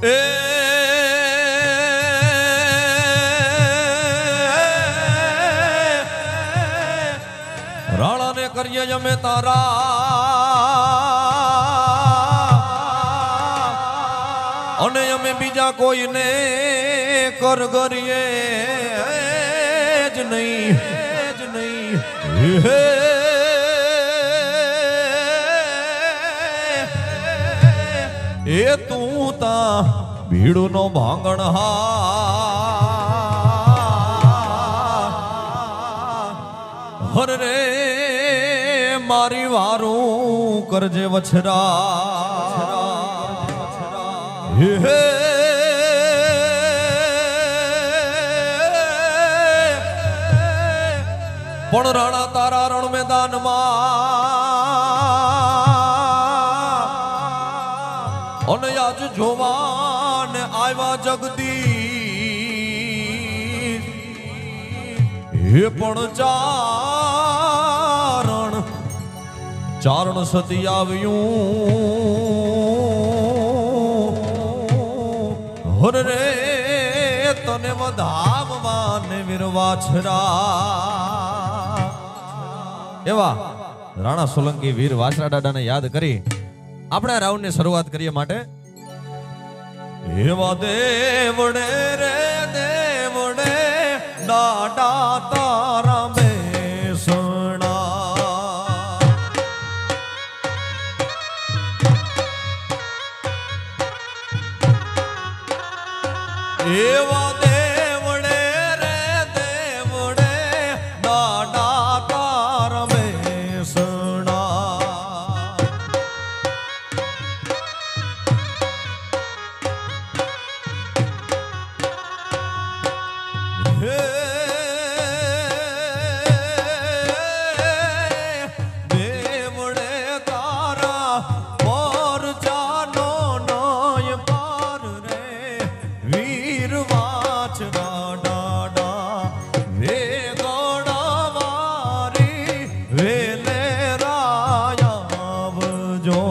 એ રાણાને કરીએ અમે તારા અને અમે બીજા કોઈને કર કરીએ જ નહીં એ તું તા ભીડું નો ભાંગણ હર રે મારી વારું કરજે વછરા હે પણ રાણા તારા રણ મેદાનમાં અને આજ જોવાન આવ્યા જગદીશ હે પણ ચારણ સતી આવ્યું હર રે તને વધાવવાને વીરવાછરા એવા રાણા સોલંકી વીર વાછરા દાદાને યાદ કરી આપણે રાઉન્ડ ની શરૂઆત કરીએ માટે એવા દેવડે રે દેવડે દાડા તારા બેસણા એવા દેવડે રે દેવડે દાડા તારા બેસણા દેવડે તારા પર જાનો નય પાર રે વીર વાછરા દાડા વે ગોડા વારી વેલે રાયા આવજો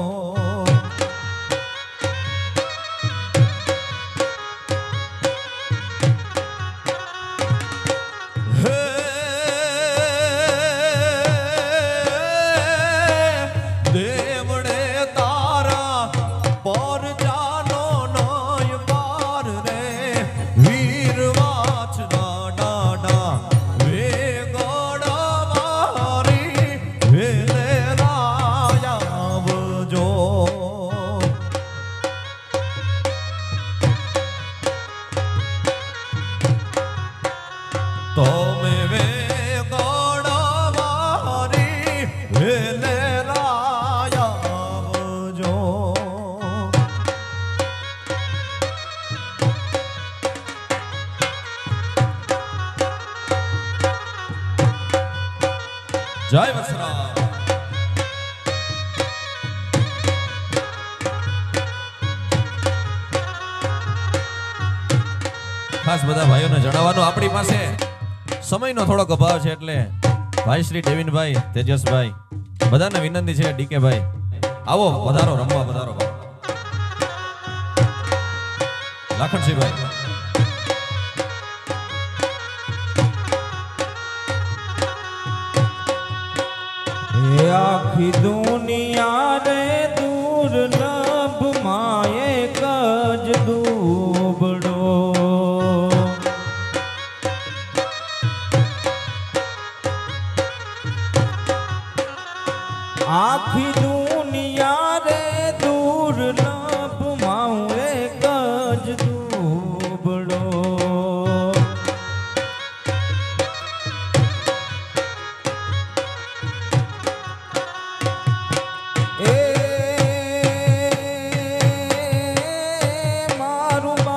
દેવડે તારા પર જાનો નય પાર રે વીર વાછરા દાડા વે ગોડા વારી વેલે રાયા આવજો તમે વે ગોડા વારી વેલે રાયા આવજો જય વત્સરા ખાસ બધા ભાઈઓને જણાવવાનું આપણી પાસે સમયનો થોડોક અભાવ છે એટલે ભાઈ શ્રી દેવિનભાઈ તેજસભાઈ બધાને વિનંતી છે ડીકે ભાઈ આવો વધારો રમવા વધારો લાખણસિંહભાઈ આખી દુનિયા રે દુર્લભ માએ કજ દુબડો આખી દુનિયા રે દુર્લભ માએ કજ દુબડો મારું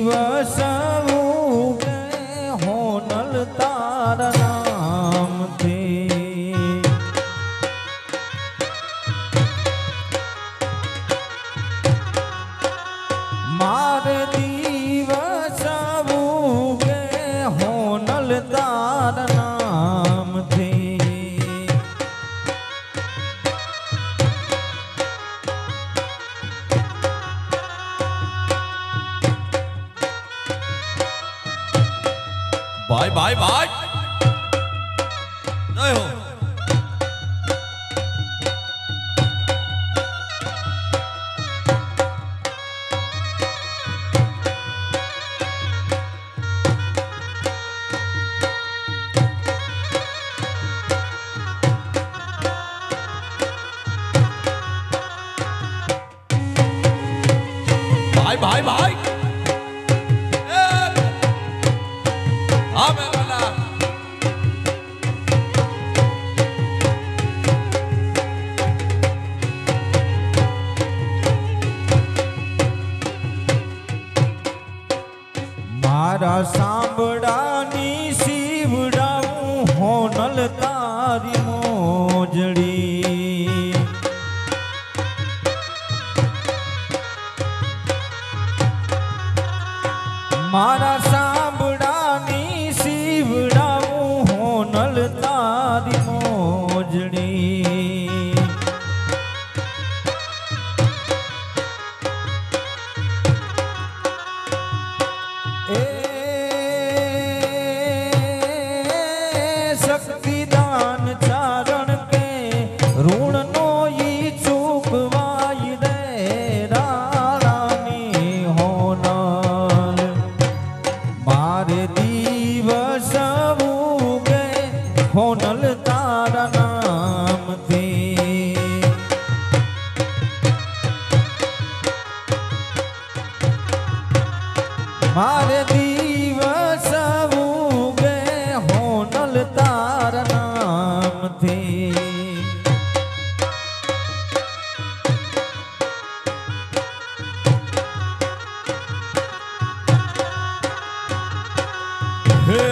દિવસ ઉગે હોનલ તારા નામથી મારે દિવસ ઉગે હોનલ તારા નામથી भाई भाई भाई जय हो भाई भाई भाई हाँ मैं बोला મારા સાંભળાની શીવડાવું હોનલ તારી મોજડી મારા સાંભળાની શીવડાવું હોનલ તારી મોજડી शक्तिदान चारण के ऋण नो ई चूकवाई रे रानी होनल मारे दिवस उगे होनल तारा नाम थी मारे दिवस उगे होनल तारा नाम थी हे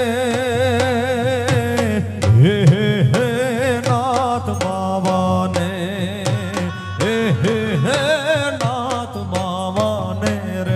नाथ बाबा ने हे नाथ बाबा ने रे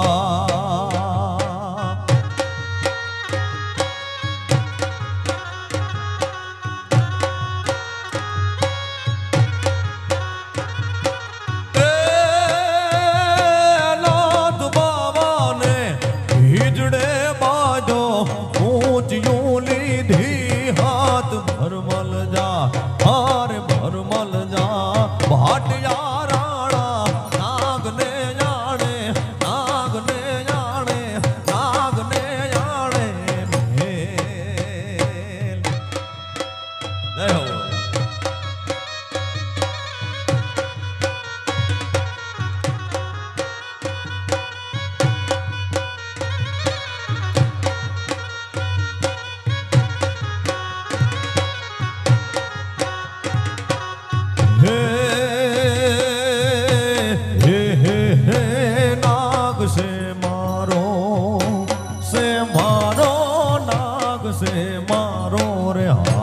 नाथ बाबा ने हिजड़े बाजो ऊंच यूं लीधी हाथ भरमल जा हार भरमल जा भाटिया राणा नाग ने जाने नाग ने जाने नाग ने जाने मेल जय हो नाग से मारो नाग से मारो रे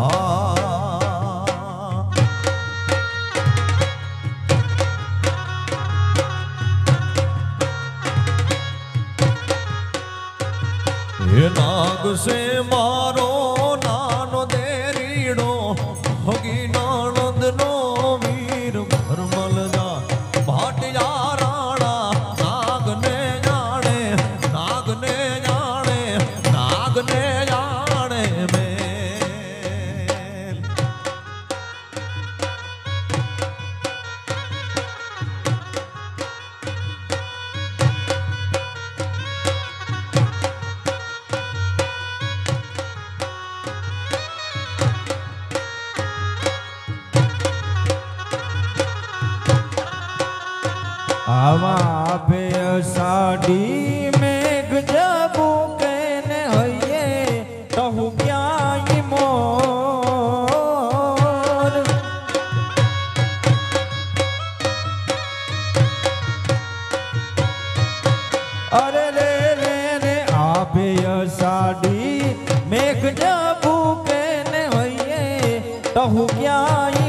ये नाग से मारो नानो देरीड़ो होगी नानंद नो वीर भरमल जा भाटिया राणा नाग ने जाने नाग ने जाने नाग ने जाने मेल आवा पे अषाढ़ी मेघ जबू के ने हइये कहू क्या मोर अरे रे આપે અષાઢી મેઘ જબુકે ને હૈયે તહુ ક્યાંય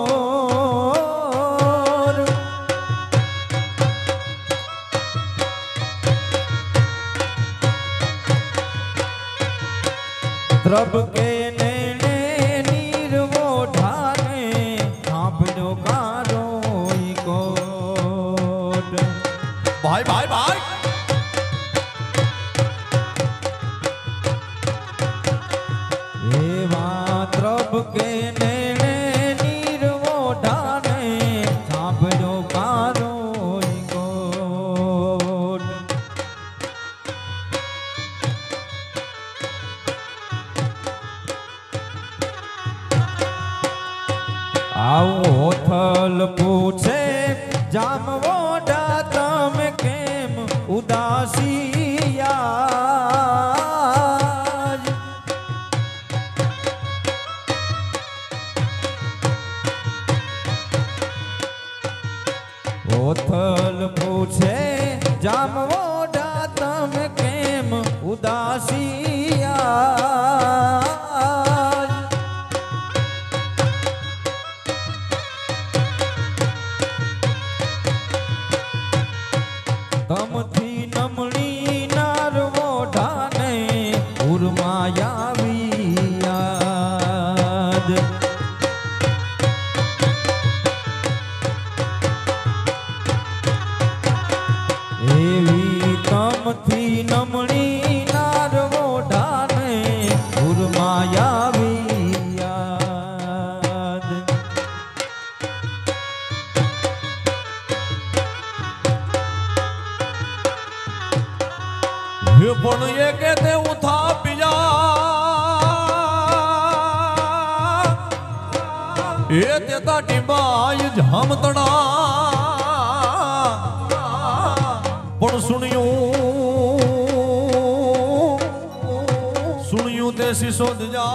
મોર દ્રબ કે નેણે નીરવો ઢાને સાંભળ્યો કારો ઈ કોટ ભાઈ ભાઈ ભાઈ એવા દ્રબ કે નેણે નીરવો ઢાને સાંભળ્યો કારો ઈ કોટ આવો થલ પૂછે જામવોડા તમે કેમ ઉદાસિયા ઓથલ પૂછે જામવોડા તમે કેમ ઉદાસિયા તમથી નમણી નારવો ઢાને ઉર્માયાવી યાદ એવી તમથી નમણી નારવો ઢાને ઉર્માયાવી યાદ ये पण ये कहते उठा पिया ये तेता टिबाय झामतड़ा पण सुनियो ते सिसोद जा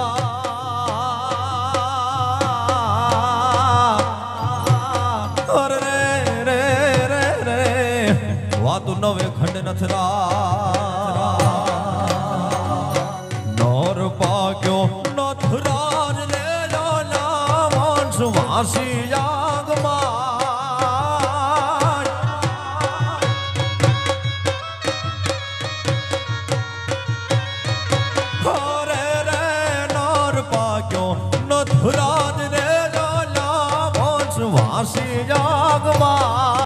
अरे रे रे रे वातु नवे खंड नथरा नौर पाक्यो नथराज ले जाला वंश वासी यागमा अरे रे नौर पाक्यो नथराज ले जाला वंश वासी यागमा